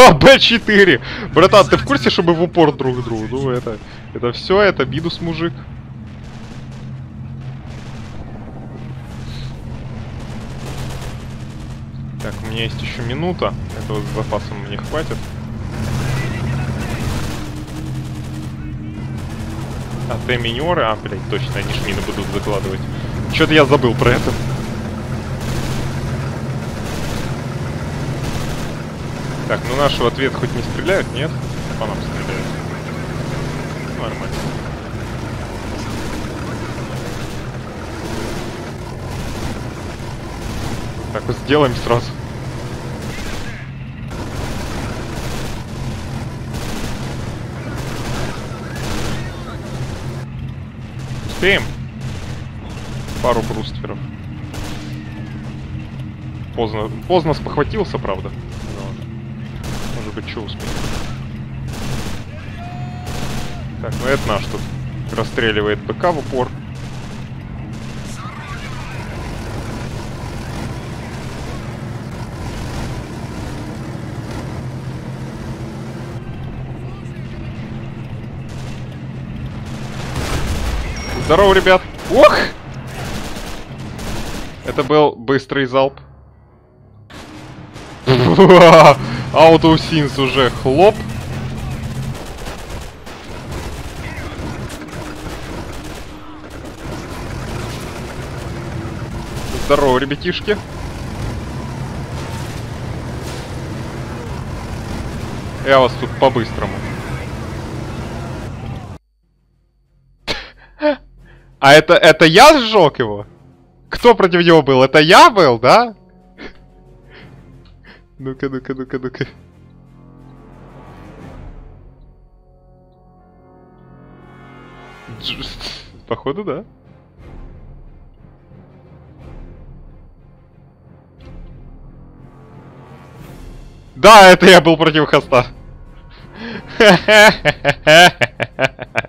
Б4! Братан, ты в курсе, чтобы в упор друг другу? Ну, это все, это минус, мужик. Так, у меня есть еще минута. Этого с запасом мне хватит. А Т-минеры? А, блядь, точно, они ж мины будут закладывать. Чё-то я забыл про это. Так, ну наши в ответ хоть не стреляют, нет? По нам стреляют. Нормально. Так, вот сделаем сразу. Успеем? Пару брустверов. Поздно спохватился, правда. Но, может быть, что успеем. Так, ну это наш тут расстреливает ПК в упор. Здорово, ребят! Ох! Это был быстрый залп. Аутоусинс уже хлоп. Здорово, ребятишки. Я вас тут по-быстрому. А это я сжег его? Кто против него был? Это я был, да? Ну-ка, ну-ка, ну-ка, ну-ка. Походу, да. Да, это я был против хоста.